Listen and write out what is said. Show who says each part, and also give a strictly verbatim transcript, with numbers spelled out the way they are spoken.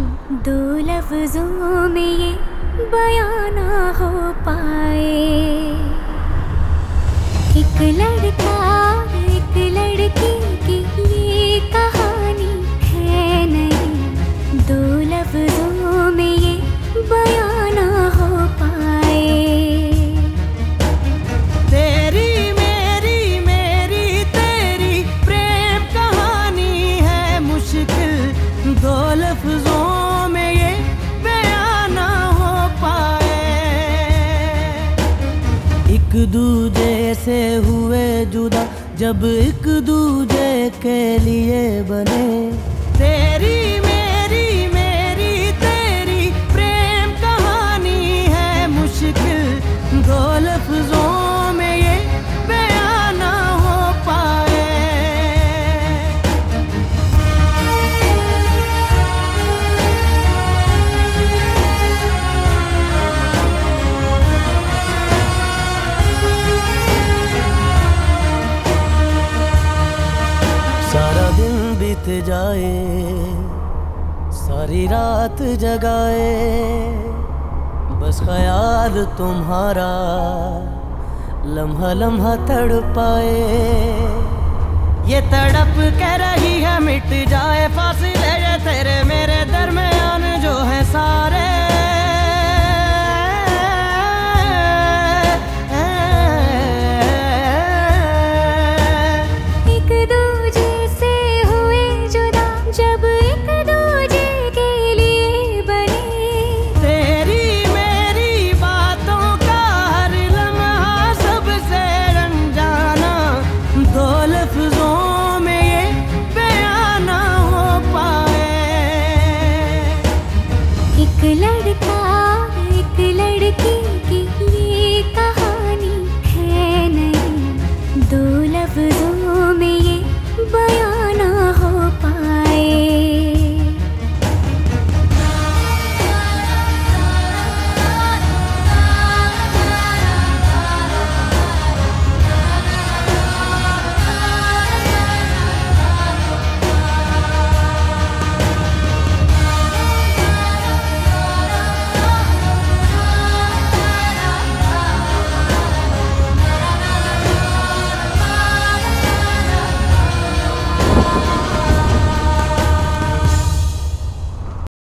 Speaker 1: दो लफ्जों में ये बयां ना हो पाए। एक लड़का एक लड़की की ये कहानी है नहीं, दो लफ्जों में ये बयां ना हो पाए।
Speaker 2: तेरी मेरी मेरी तेरी प्रेम कहानी है मुश्किल, दो लफ्जों में ये बयां ना हो पाए। एक दूजे से हुए जुदा जब एक दूजे के लिए बने। तेरी मेरी मेरी तेरी प्रेम कहानी है मुश्किल, दो लफ्जों में ये बयां ना हो पाए। सारा दिन बीत जाए, सारी रात जगाए, बस ख्याल तुम्हारा लम्हा लम्हा तड़पाए। ये तड़प के रही है मिट जाए फासिले ये तेरे मेरे दरमियान जो है सारे।
Speaker 1: एक दूजे से हुए जुदा जब एक दूजे के लिए बने।
Speaker 2: तेरी मेरी बातों का हर लम्हा सबसे अनजाना, दो लफ्जों में ये बयां ना हो पाए।
Speaker 1: एक लड़का एक लड़की